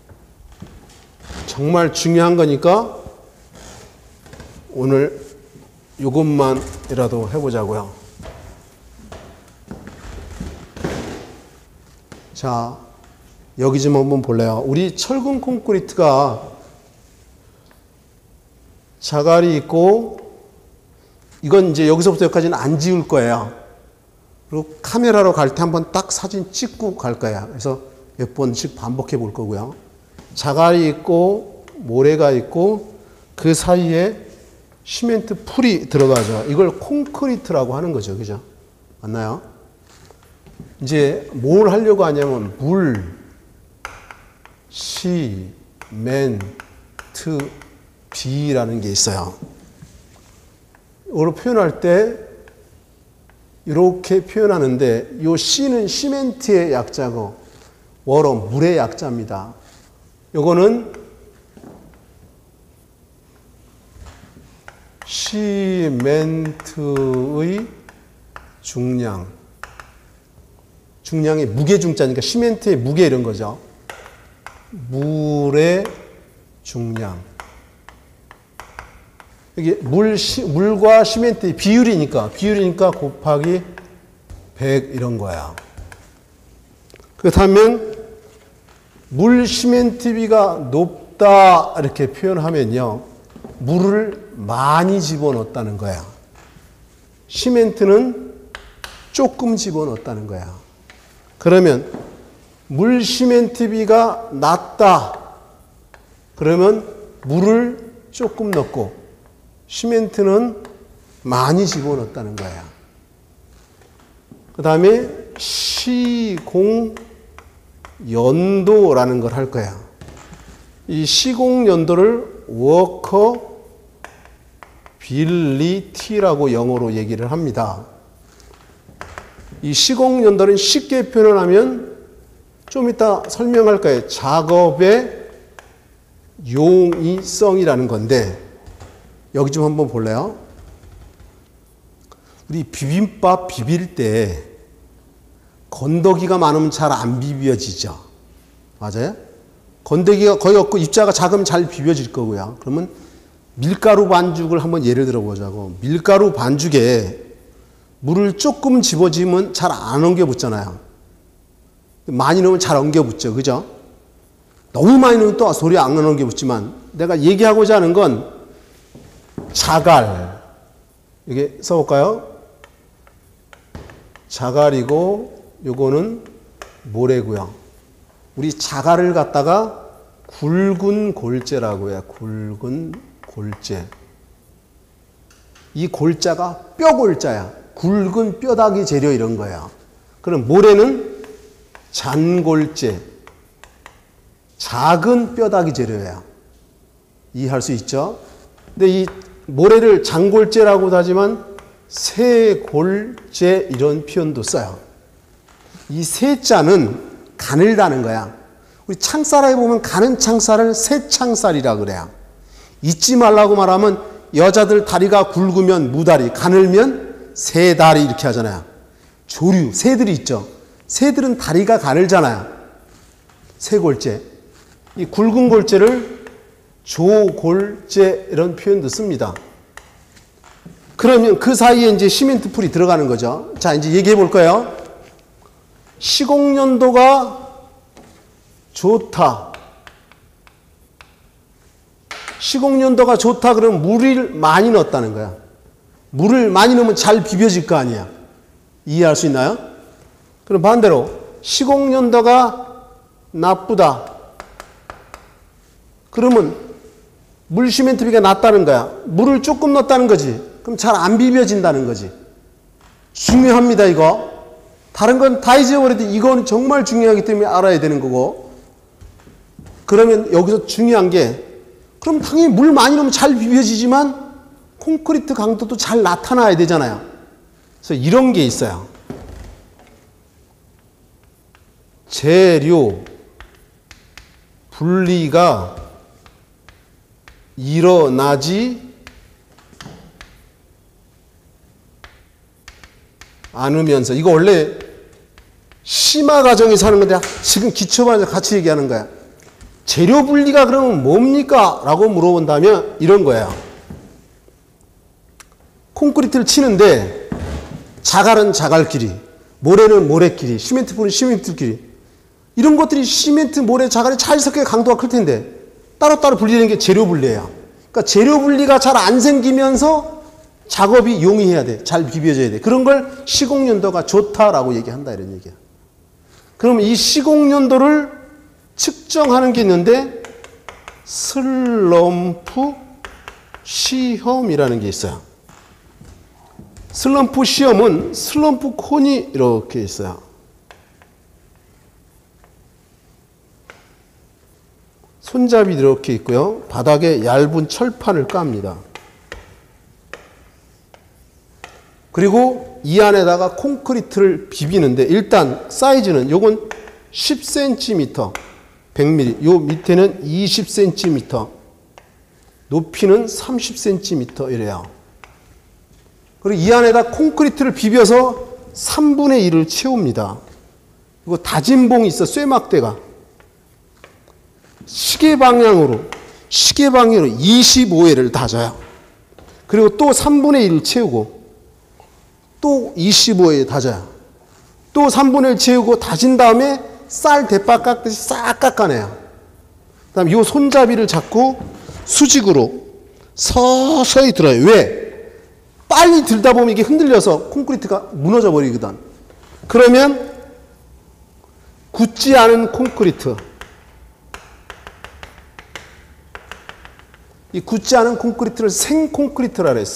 정말 중요한 거니까 오늘 이것만이라도 해보자고요. 자, 여기 좀 한번 볼래요. 우리 철근 콘크리트가 자갈이 있고, 이건 이제 여기서부터 여기까지는 안 지울 거예요. 그리고 카메라로 갈 때 한번 딱 사진 찍고 갈 거예요. 그래서 몇 번씩 반복해 볼 거고요. 자갈이 있고, 모래가 있고, 그 사이에 시멘트 풀이 들어가죠. 이걸 콘크리트라고 하는 거죠. 그죠? 맞나요? 이제 뭘 하려고 하냐면 물, 시, 멘, 트, 비라는 게 있어요. 이걸 표현할 때 이렇게 표현하는데 이 시는 시멘트의 약자고 워러 물의 약자입니다. 요거는 시멘트의 중량. 중량의 무게 중자니까 시멘트의 무게 이런 거죠. 물의 중량. 이게 물과 시멘트의 비율이니까 곱하기 100 이런 거야. 그렇다면 물 시멘트비가 높다 이렇게 표현하면요. 물을 많이 집어넣었다는 거야. 시멘트는 조금 집어넣었다는 거야. 그러면 물 시멘트비가 낮다. 그러면 물을 조금 넣고 시멘트는 많이 집어넣었다는 거야. 그 다음에 시공 연도라는 걸 할 거야. 이 시공 연도를 워커빌리티라고 영어로 얘기를 합니다. 이 시공 연도는 쉽게 표현하면 좀 이따 설명할 거예요. 작업의 용이성이라는 건데 여기 좀 한번 볼래요? 우리 비빔밥 비빌 때 건더기가 많으면 잘 안 비벼지죠. 맞아요? 건더기가 거의 없고 입자가 작으면 잘 비벼질 거고요. 그러면 밀가루 반죽을 한번 예를 들어 보자고. 밀가루 반죽에 물을 조금 집어주면 잘 안 엉겨 붙잖아요. 많이 넣으면 잘 엉겨 붙죠. 그죠? 너무 많이 넣으면 또 소리 안 엉겨 붙지만 내가 얘기하고자 하는 건 자갈. 이게 써볼까요? 자갈이고 요거는 모래고요. 우리 자갈을 갖다가 굵은 골재라고 해요. 굵은 골재. 이 골자가 뼈골자야. 굵은 뼈다귀 재료 이런 거야. 그럼 모래는 잔골재. 작은 뼈다귀 재료야. 이해할 수 있죠? 근데 이 모래를 잔골재라고도 하지만 세골재 이런 표현도 써요. 이 세자는 가늘다는 거야. 우리 창살에 보면 가는 창살을 세창살이라 그래요. 잊지 말라고 말하면 여자들 다리가 굵으면 무다리, 가늘면 새다리 이렇게 하잖아요. 조류, 새들이 있죠. 새들은 다리가 가늘잖아요. 세골재. 이 굵은 골재를 조골재 이런 표현도 씁니다. 그러면 그 사이에 이제 시멘트 풀이 들어가는 거죠. 자, 이제 얘기해 볼 거예요. 시공연도가 좋다. 시공연도가 좋다 그러면 물을 많이 넣었다는 거야. 물을 많이 넣으면 잘 비벼질 거 아니야. 이해할 수 있나요? 그럼 반대로 시공연도가 나쁘다. 그러면 물 시멘트 비가 낮다는 거야. 물을 조금 넣었다는 거지. 그럼 잘 안 비벼진다는 거지. 중요합니다, 이거. 다른 건 다 잊어버려도 이건 정말 중요하기 때문에 알아야 되는 거고. 그러면 여기서 중요한 게, 그럼 당연히 물 많이 넣으면 잘 비벼지지만 콘크리트 강도도 잘 나타나야 되잖아요. 그래서 이런 게 있어요. 재료 분리가 일어나지 않으면서, 이거 원래 심화 과정에서 하는 건데 지금 기초반에서 같이 얘기하는 거야. 재료 분리가 그러면 뭡니까? 라고 물어본다면 이런 거예요. 콘크리트를 치는데 자갈은 자갈끼리, 모래는 모래끼리, 시멘트불은 시멘트끼리, 이런 것들이 시멘트, 모래, 자갈이 잘 섞여 강도가 클 텐데 따로따로 분리되는 게 재료 분리예요. 그러니까 재료 분리가 잘 안 생기면서 작업이 용이해야 돼. 잘 비벼져야 돼. 그런 걸 시공연도가 좋다라고 얘기한다, 이런 얘기야. 그럼 이 시공연도를 측정하는 게 있는데 슬럼프 시험이라는 게 있어요. 슬럼프 시험은 슬럼프 콘이 이렇게 있어요. 손잡이 이렇게 있고요. 바닥에 얇은 철판을 깝니다. 그리고 이 안에다가 콘크리트를 비비는데 일단 사이즈는 요건 10cm, 100mm, 요 밑에는 20cm, 높이는 30cm 이래요. 그리고 이 안에다 콘크리트를 비벼서 3분의 1을 채웁니다. 이거 다진 봉이 있어, 쇠막대가. 시계 방향으로 25회를 다져요. 그리고 또 3분의 1을 채우고 또 25회 다져요. 또 3분의 1 채우고 다진 다음에 쌀 대파 깎듯이 싹 깎아내요. 그 다음에 이 손잡이를 잡고 수직으로 서서히 들어요. 왜? 빨리 들다 보면 이게 흔들려서 콘크리트가 무너져 버리거든. 그러면 굳지 않은 콘크리트, 이 굳지 않은 콘크리트를 생콘크리트라 그래요.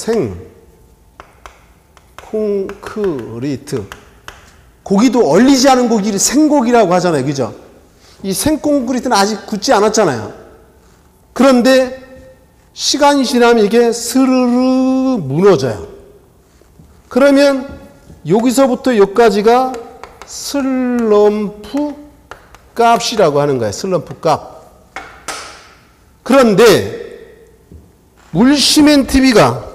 생콘크리트. 고기도 얼리지 않은 고기를 생고기라고 하잖아요. 그죠? 이 생콘크리트는 아직 굳지 않았잖아요. 그런데 시간이 지나면 이게 스르르 무너져요. 그러면 여기서부터 여기까지가 슬럼프 값이라고 하는 거예요. 슬럼프 값. 그런데 물시멘트비가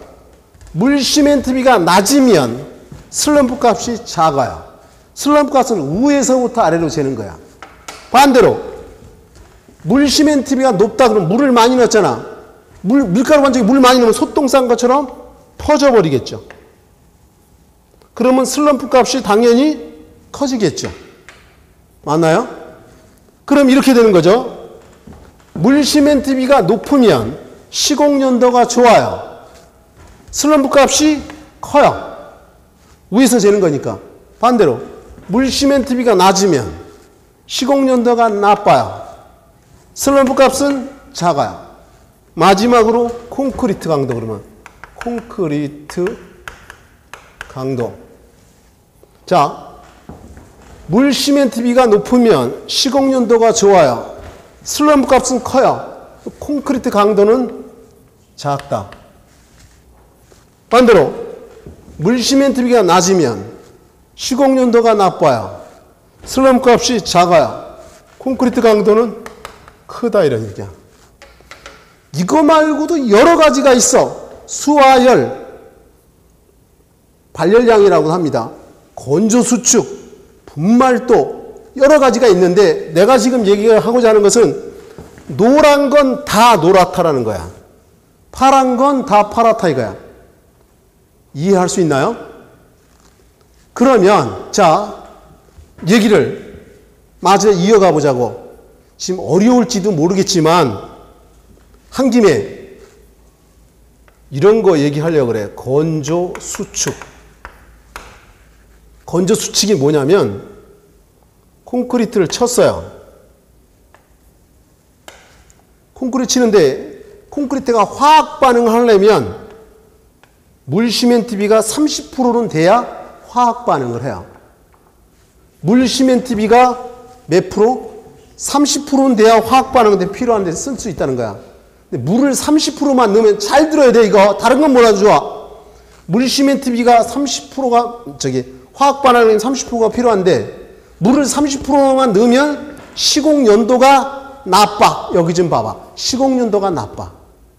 낮으면 슬럼프 값이 작아요. 슬럼프 값은 위에서부터 아래로 재는 거야. 반대로 물시멘트비가 높다 그러면 물을 많이 넣었잖아. 밀가루 반죽에 물 많이 넣으면 소똥 싼 것처럼 퍼져버리겠죠. 그러면 슬럼프 값이 당연히 커지겠죠. 맞나요? 그럼 이렇게 되는 거죠. 물시멘트비가 높으면 시공연도가 좋아요. 슬럼프 값이 커요. 위에서 재는 거니까. 반대로 물시멘트비가 낮으면 시공연도가 나빠요. 슬럼프 값은 작아요. 마지막으로 콘크리트 강도. 그러면 콘크리트 강도. 자, 물시멘트비가 높으면 시공연도가 좋아요. 슬럼프 값은 커요. 콘크리트 강도는 작다. 반대로 물시멘트비가 낮으면 시공연도가 나빠요. 슬럼프 값이 작아요. 콘크리트 강도는 크다, 이런 얘기야. 이거 말고도 여러 가지가 있어. 수화열, 발열량이라고 합니다. 건조수축, 분말도 여러 가지가 있는데 내가 지금 얘기하고자 하는 것은 노란 건 다 노랗다라는 거야. 파란 건 다 파랗다 이거야. 이해할 수 있나요? 그러면 자, 얘기를 마저 이어가 보자고. 지금 어려울지도 모르겠지만 한 김에 이런 거 얘기하려고 그래. 건조 수축. 건조 수축이 뭐냐면 콘크리트를 쳤어요. 콘크리트 치는데 콘크리트가 화학 반응을 하려면 물 시멘트 비가 30%는 돼야 화학 반응을 해요. 물 시멘트 비가 몇 프로? 30%는 돼야 화학 반응이 필요한데 쓸 수 있다는 거야. 근데 물을 30%만 넣으면 잘 들어야 돼 이거. 다른 건 몰라도 좋아. 물 시멘트 비가 30%가 화학 반응이 30%가 필요한데 물을 30%만 넣으면 시공 연도가 나빠. 여기 좀 봐봐. 시공 연도가 나빠.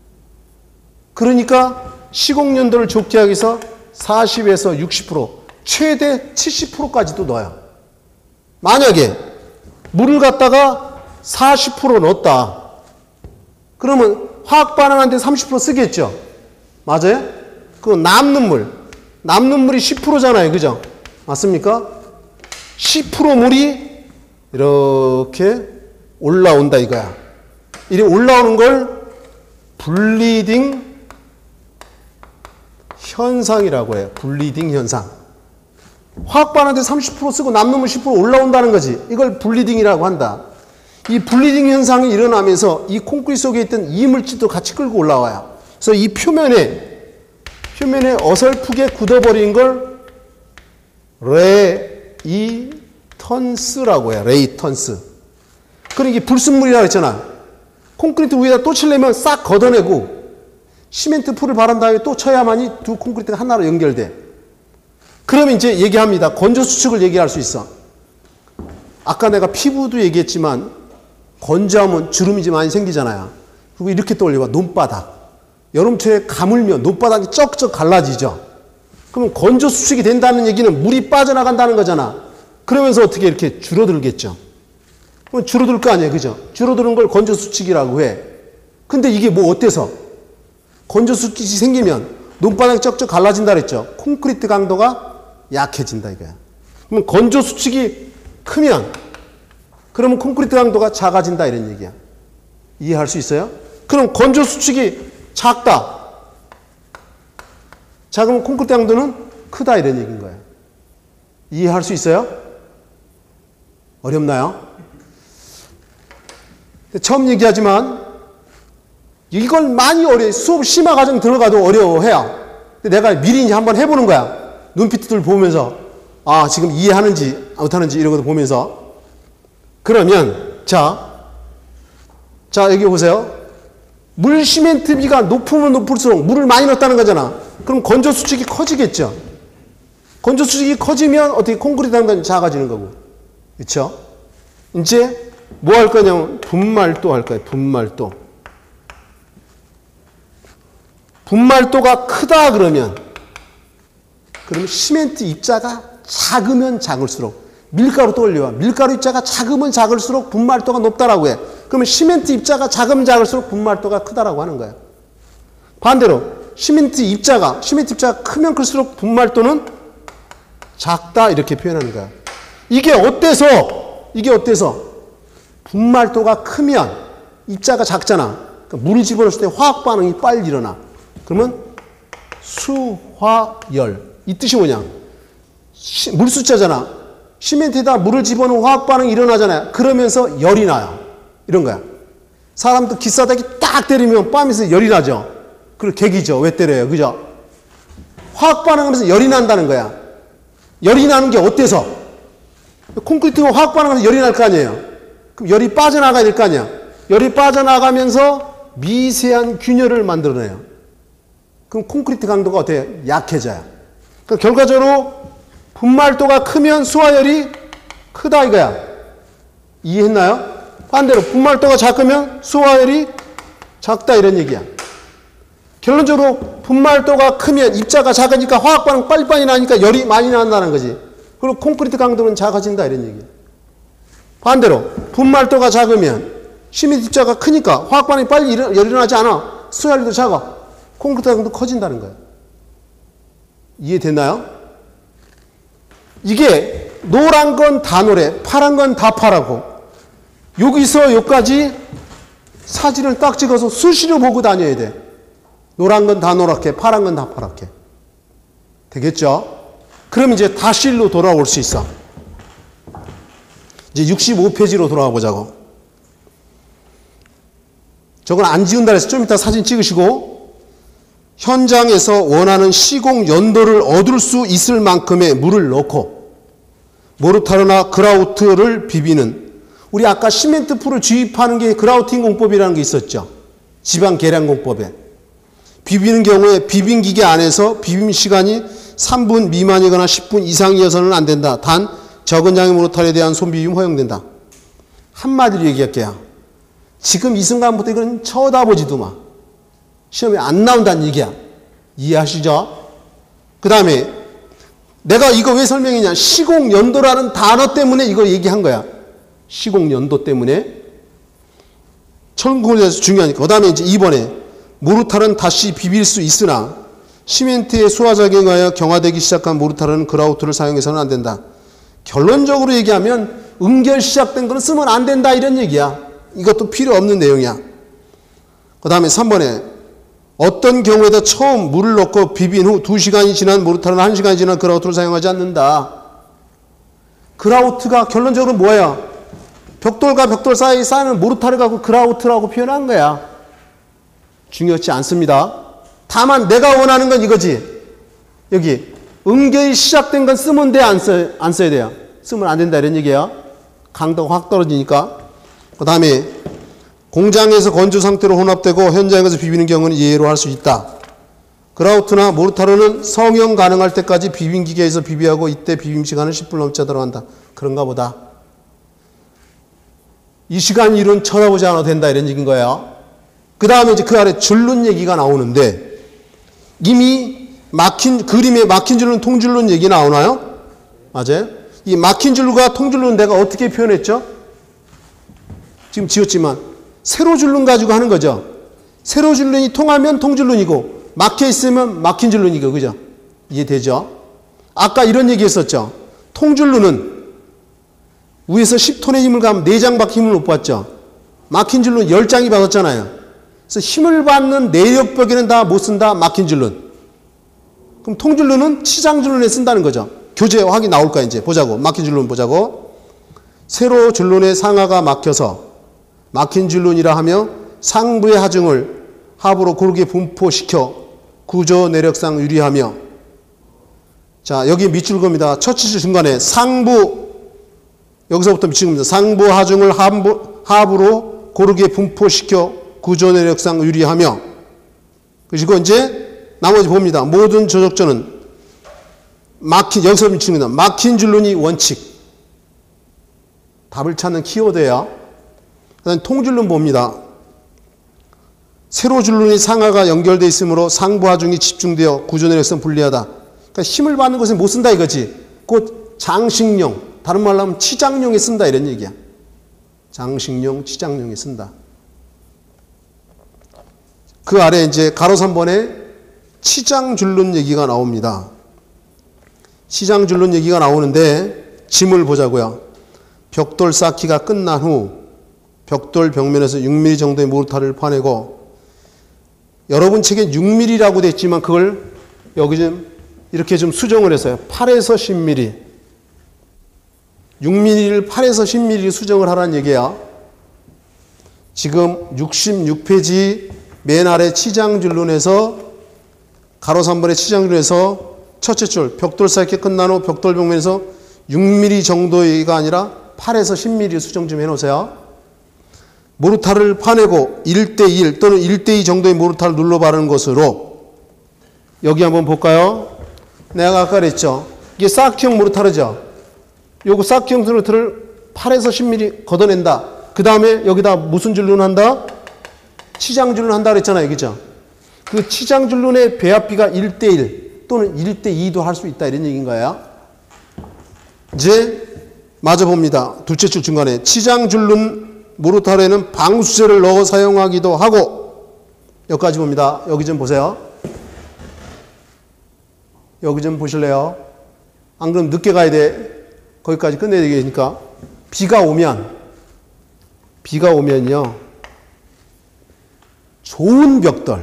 그러니까 시공 연도를 좋게 하기 위해서 40에서 60% 최대 70%까지도 넣어요. 만약에 물을 갖다가 40% 넣었다. 그러면 화학 반응한테 30% 쓰겠죠. 맞아요? 그 남는 물이 10%잖아요. 그죠? 맞습니까? 10% 물이 이렇게 올라온다 이거야. 이렇게 올라오는 걸 블리딩 현상이라고 해요. 블리딩 현상. 화학 반응한테 30% 쓰고 남는 물 10% 올라온다는 거지. 이걸 블리딩이라고 한다. 이 블리딩 현상이 일어나면서 이 콘크리트 속에 있던 이물질도 같이 끌고 올라와요. 그래서 이 표면에 어설프게 굳어버린 걸 레이턴스라고 해요. 레이턴스. 그러니까 이게 불순물이라고 했잖아. 콘크리트 위에다 또 치려면 싹 걷어내고 시멘트 풀을 바른 다음에 또 쳐야만이 두 콘크리트가 하나로 연결돼. 그러면 이제 얘기합니다. 건조 수축을 얘기할 수 있어. 아까 내가 피부도 얘기했지만 건조하면 주름이 좀 많이 생기잖아요. 그리고 이렇게 떠올려봐. 논바닥. 여름철에 가물면 논바닥이 쩍쩍 갈라지죠. 그러면 건조 수축이 된다는 얘기는 물이 빠져나간다는 거잖아. 그러면서 어떻게 이렇게 줄어들겠죠. 그럼 줄어들 거 아니에요. 그죠? 줄어드는 걸 건조 수축이라고 해. 근데 이게 뭐 어때서? 건조 수축이 생기면 논바닥이 쩍쩍 갈라진다 그랬죠. 콘크리트 강도가 약해진다 이거야. 그럼 건조 수축이 크면 그러면 콘크리트 강도가 작아진다 이런 얘기야. 이해할 수 있어요? 그럼 건조 수축이 작다. 작으면 콘크리트 강도는 크다 이런 얘기인 거예요. 이해할 수 있어요? 어렵나요? 처음 얘기하지만 이걸 많이 어려워요. 수업 심화 과정 들어가도 어려워해요. 근데 내가 미리 이제 한번 해보는 거야. 눈빛들 보면서 아 지금 이해하는지 못하는지 이런 것도 보면서. 그러면 자 여기 보세요. 물 시멘트 비가 높으면 높을수록 물을 많이 넣었다는 거잖아. 그럼 건조 수축이 커지겠죠. 건조 수축이 커지면 어떻게 콘크리트 강도는 작아지는 거고. 그렇죠? 이제 뭐 할 거냐면 분말도 할 거예요. 분말도가 크다 그러면 시멘트 입자가 작으면 작을수록 밀가루 떠올려와. 밀가루 입자가 작으면 작을수록 분말도가 높다라고 해. 그러면 시멘트 입자가 작으면 작을수록 분말도가 크다라고 하는 거야. 반대로 시멘트 입자가 크면 클수록 분말도는 작다 이렇게 표현하는 거야. 이게 어때서 분말도가 크면 입자가 작잖아. 그러니까 물을 집어넣을 때 화학 반응이 빨리 일어나. 그러면 수화열. 이 뜻이 뭐냐? 물 숫자잖아. 시멘트에다 물을 집어넣은 화학 반응이 일어나잖아요. 그러면서 열이 나요. 이런 거야. 사람도 기싸대기 딱 때리면 뺨에서 열이 나죠. 그리고 객이죠. 왜 때려요? 그죠? 화학 반응하면서 열이 난다는 거야. 열이 나는 게 어때서? 콘크리트가 화학 반응하면서 열이 날 거 아니에요. 그럼 열이 빠져나가야 될 거 아니야. 열이 빠져나가면서 미세한 균열을 만들어내요. 그럼 콘크리트 강도가 어때요? 약해져요. 그러니까 결과적으로 분말도가 크면 수화열이 크다 이거야. 이해했나요? 반대로 분말도가 작으면 수화열이 작다 이런 얘기야. 결론적으로 분말도가 크면 입자가 작으니까 화학 반응 빨리빨리 나니까 열이 많이 난다는 거지. 그리고 콘크리트 강도는 작아진다 이런 얘기야. 반대로 분말도가 작으면 시멘트 입자가 크니까 화학 반응이 빨리 일어나지 않아. 수화열도 작아. 콘크리트 강도 커진다는 거야. 이해됐나요? 이게 노란 건 다 노래, 파란 건 다 파라고. 여기서 여기까지 사진을 딱 찍어서 수시로 보고 다녀야 돼. 노란 건 다 노랗게, 파란 건 다 파랗게. 되겠죠? 그럼 이제 다시 일로 돌아올 수 있어. 이제 65페이지로 돌아가 보자고. 저건 안 지운다 해서 좀 이따 사진 찍으시고, 현장에서 원하는 시공 연도를 얻을 수 있을 만큼의 물을 넣고 모르타르나 그라우트를 비비는, 우리 아까 시멘트 풀을 주입하는 게 그라우팅 공법이라는 게 있었죠. 지방 계량 공법에. 비비는 경우에 비빔 기계 안에서 비빔 시간이 3분 미만이거나 10분 이상이어서는 안 된다. 단 적은 양의 모르타르에 대한 손비빔 허용된다. 한마디로 얘기할게요. 지금 이 순간부터 이건 쳐다보지도 마. 시험에 안 나온다는 얘기야. 이해하시죠? 그 다음에 내가 이거 왜 설명했냐. 시공연도라는 단어 때문에 이거 얘기한 거야. 시공연도 때문에. 철공에 대해서 중요하니까. 그 다음에 이제 2번에 모르타르는 다시 비빌 수 있으나 시멘트의 소화작용에 의하여 경화되기 시작한 모르타르는 그라우트를 사용해서는 안 된다. 결론적으로 얘기하면 응결 시작된 거는 쓰면 안 된다 이런 얘기야. 이것도 필요 없는 내용이야. 그 다음에 3번에 어떤 경우에도 처음 물을 넣고 비빈 후 2시간이 지난 모르타르는 1시간이 지난 그라우트를 사용하지 않는다. 그라우트가 결론적으로 뭐야? 벽돌과 벽돌 사이에 쌓이는 모르타르 갖고 그라우트라고 표현한 거야. 중요하지 않습니다. 다만 내가 원하는 건 이거지. 여기 응결이 시작된 건 쓰면 돼, 안 써야 돼요? 쓰면 안 된다 이런 얘기야. 강도가 확 떨어지니까. 그 다음에 공장에서 건조 상태로 혼합되고 현장에서 비비는 경우는 예외로 할 수 있다. 그라우트나 모르타르는 성형 가능할 때까지 비빔 기계에서 비비하고 이때 비빔 시간은 10분 넘지 않도록 한다. 그런가 보다. 이 시간 이론 쳐다보지 않아도 된다 이런 얘기인 거예요. 그 다음에 이제 그 아래 줄눈 얘기가 나오는데 이미 막힌 그림에 막힌 줄눈 통줄눈 얘기 나오나요? 맞아요. 이 막힌 줄과 통줄눈 내가 어떻게 표현했죠? 지금 지었지만 세로 줄눈 가지고 하는 거죠. 세로 줄눈이 통하면 통줄눈이고 막혀 있으면 막힌 줄눈이고, 그죠? 이해되죠? 아까 이런 얘기 했었죠. 통줄눈은 위에서 10톤의 힘을 가면 4장밖에 힘을 못 받죠. 막힌 줄눈 10장이 받았잖아요. 그래서 힘을 받는 내력벽에는 다 못 쓴다. 막힌 줄눈. 그럼 통줄눈은 치장줄눈에 쓴다는 거죠. 교재 확인 나올 거야 이제. 보자고. 막힌 줄눈 보자고. 세로 줄눈의 상하가 막혀서 막힌 줄눈이라 하며 상부의 하중을 하부로 고르게 분포시켜 구조 내력상 유리하며, 자 여기 밑줄 겁니다. 첫 치줄 중간에 상부, 여기서부터 밑줄 겁니다. 상부 하중을 하부로 고르게 분포시켜 구조 내력상 유리하며, 그리고 이제 나머지 봅니다. 모든 조적전은 막힌, 여기서 밑줄 겁니다. 막힌 줄눈이 원칙. 답을 찾는 키워드예요. 그다음 통줄눈 봅니다. 세로 줄눈이 상하가 연결되어 있으므로 상부 하중이 집중되어 구조 내력상 불리하다. 그러니까 힘을 받는 것에 못 쓴다 이거지. 곧 장식용, 다른 말로 하면 치장용에 쓴다 이런 얘기야. 장식용, 치장용에 쓴다. 그 아래 이제 가로 3번에 치장줄눈 얘기가 나옵니다. 치장줄눈 얘기가 나오는데 짐을 보자고요. 벽돌 쌓기가 끝난 후 벽돌 벽면에서 6mm 정도의 모르타르를 파내고, 여러분 책에 6mm라고 돼 있지만 그걸 여기 좀 이렇게 좀 수정을 했어요. 8에서 10mm. 6mm를 8에서 10mm 수정을 하라는 얘기야. 지금 66페이지 맨 아래 치장줄눈에서 가로 3번의 치장줄눈에서 첫째 줄 벽돌 쌓기 끝난 후 벽돌 벽면에서 6mm 정도가 아니라 8에서 10mm 수정 좀 해놓으세요. 모르타르를 파내고 1:1 또는 1:2 정도의 모르타르를 눌러 바르는 것으로, 여기 한번 볼까요? 내가 아까 그랬죠. 이게 쌓기형 모르타르죠. 요거 쌓기형 모르타르를 8에서 10mm 걷어낸다. 그 다음에 여기다 무슨 줄눈 한다? 치장줄눈 한다 그랬잖아요. 그죠? 그 치장줄눈의 배합비가 1:1 또는 1:2도 할 수 있다 이런 얘기인 거예요. 이제 마저 봅니다. 둘째 줄 중간에 치장줄눈 모르타르에는 방수제를 넣어 사용하기도 하고, 여기까지 봅니다. 여기 좀 보세요. 여기 좀 보실래요? 안 그러면 늦게 가야 돼. 거기까지 끝내야 되니까 비가 오면요. 좋은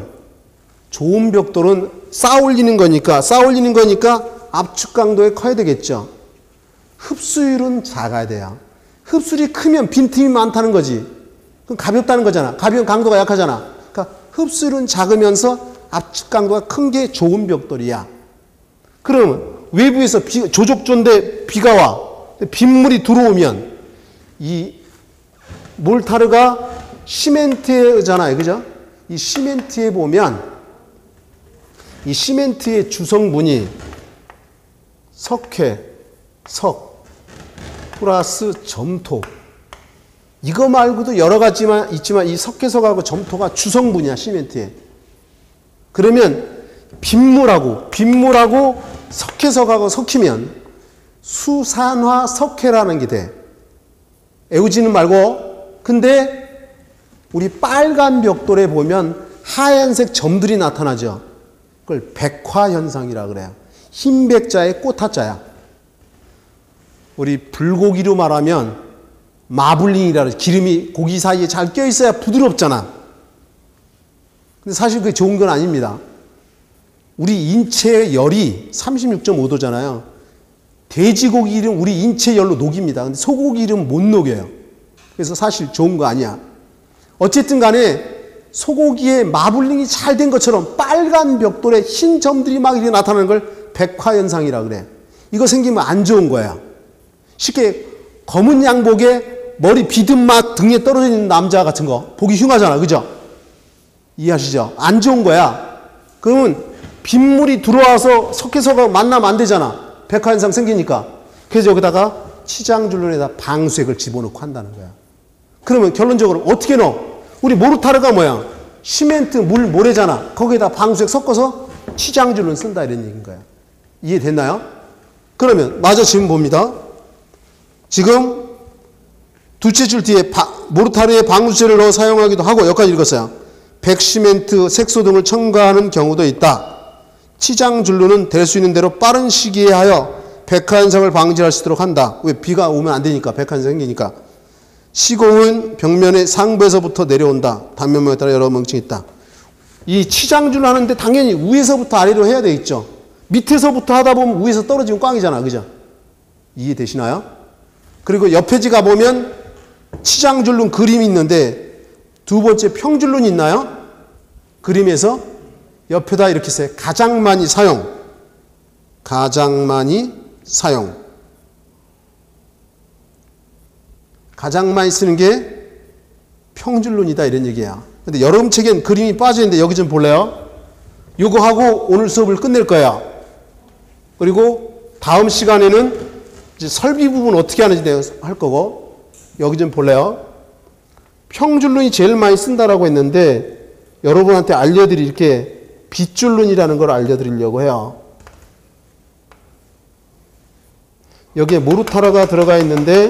벽돌은 쌓아 올리는 거니까 압축 강도가 커야 되겠죠. 흡수율은 작아야 돼요. 흡수율이 크면 빈틈이 많다는 거지. 그럼 가볍다는 거잖아. 가벼운 강도가 약하잖아. 그러니까 흡수율은 작으면서 압축 강도가 큰 게 좋은 벽돌이야. 그러면 외부에서 조족조인데 비가 와. 빗물이 들어오면 이 몰타르가 시멘트잖아요. 그죠? 이 시멘트에 보면 이 시멘트의 주성분이 석 플러스 점토. 이거 말고도 여러 가지만 있지만 이 석회석하고 점토가 주성분이야, 시멘트에. 그러면 빗물하고 석회석하고 섞이면 수산화 석회라는 게 돼. 애우지는 말고. 근데 우리 빨간 벽돌에 보면 하얀색 점들이 나타나죠. 그걸 백화현상이라 그래요. 흰 백자에 꽃화자야. 우리 불고기로 말하면 마블링이라 그래. 기름이 고기 사이에 잘 껴있어야 부드럽잖아. 근데 사실 그게 좋은 건 아닙니다. 우리 인체의 열이 36.5도잖아요. 돼지고기 기름 우리 인체 열로 녹입니다. 근데 소고기 기름 못 녹여요. 그래서 사실 좋은 거 아니야. 어쨌든 간에 소고기에 마블링이 잘 된 것처럼 빨간 벽돌에 흰 점들이 막 이렇게 나타나는 걸 백화현상이라 그래. 이거 생기면 안 좋은 거야. 쉽게 검은 양복에 머리 비듬막 등에 떨어져 있는 남자 같은 거 보기 흉하잖아. 그죠? 이해하시죠? 안 좋은 거야. 그러면 빗물이 들어와서 석회석하고 만나면 안 되잖아. 백화현상 생기니까. 그래서 여기다가 치장줄눈에다 방수액을 집어넣고 한다는 거야. 그러면 결론적으로 어떻게 넣어? 우리 모르타르가 뭐야? 시멘트, 물, 모래잖아. 거기에다 방수액 섞어서 치장줄눈 쓴다 이런 얘기인 거야. 이해됐나요? 그러면 마저 지금 봅니다. 지금 두째 줄 뒤에 모르타르에 방수제를 넣어 사용하기도 하고 여기까지 읽었어요. 백시멘트, 색소 등을 첨가하는 경우도 있다. 치장줄눈은 될 수 있는 대로 빠른 시기에 하여 백화현상을 방지할 수 있도록 한다. 왜? 비가 오면 안 되니까. 백화현상 생기니까. 시공은 벽면의 상부에서부터 내려온다. 단면모에 따라 여러 명칭이 있다. 이 치장줄을 하는데 당연히 위에서부터 아래로 해야 되겠죠. 밑에서부터 하다 보면 위에서 떨어지면 꽝이잖아. 그죠? 이해되시나요? 그리고 옆에 지 가보면 치장줄눈 그림이 있는데 두 번째 평줄눈이 있나요? 그림에서 옆에다 이렇게 써요. 가장 많이 사용. 가장 많이 쓰는 게 평줄눈이다 이런 얘기야. 근데 여러분 책엔 그림이 빠져 있는데 여기 좀 볼래요? 요거 하고 오늘 수업을 끝낼 거야. 그리고 다음 시간에는 이제 설비 부분 어떻게 하는지 내가 할 거고 여기 좀 볼래요? 평줄눈이 제일 많이 쓴다라고 했는데 여러분한테 알려드릴 이렇게 빗줄눈이라는 걸 알려드리려고 해요. 여기에 모르타르가 들어가 있는데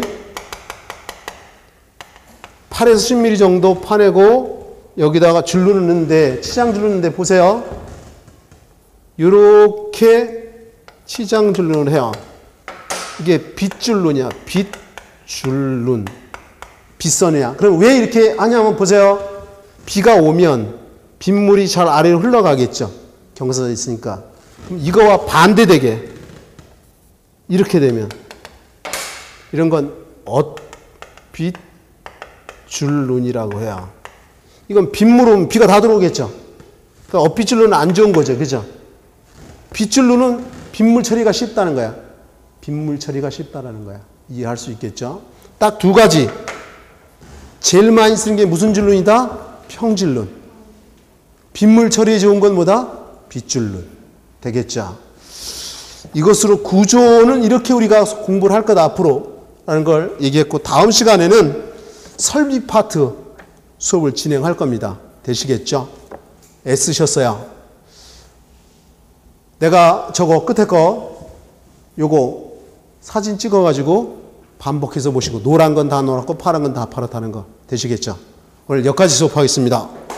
8에서 10mm 정도 파내고 여기다가 줄눈을 넣는데 치장줄 넣는데 보세요. 이렇게 치장줄눈을 해요. 이게 빗줄눈이야. 빗줄눈. 빗선이야. 그럼 왜 이렇게 하냐면 보세요. 비가 오면 빗물이 잘 아래로 흘러가겠죠. 경사가 있으니까. 그럼 이거와 반대되게 이렇게 되면 이런 건 빗줄눈이라고 해요. 이건 빗물 오면 비가 다 들어오겠죠. 그러니까 빗줄눈은 안 좋은 거죠. 그죠? 빗줄눈은 빗물 처리가 쉽다는 거야. 빗물 처리가 쉽다라는 거야. 이해할 수 있겠죠? 딱 두 가지. 제일 많이 쓰는 게 무슨 줄눈이다? 평줄눈. 빗물 처리에 좋은 건 뭐다? 빗줄눈. 되겠죠? 이것으로 구조는 이렇게 우리가 공부를 할 거다 앞으로 라는 걸 얘기했고 다음 시간에는 설비 파트 수업을 진행할 겁니다. 되시겠죠? 애쓰셨어요. 내가 저거 끝에 거 요거 사진 찍어가지고 반복해서 보시고 노란 건 다 노랗고 파란 건 다 파랗다는 거 되시겠죠? 오늘 여기까지 수업하겠습니다.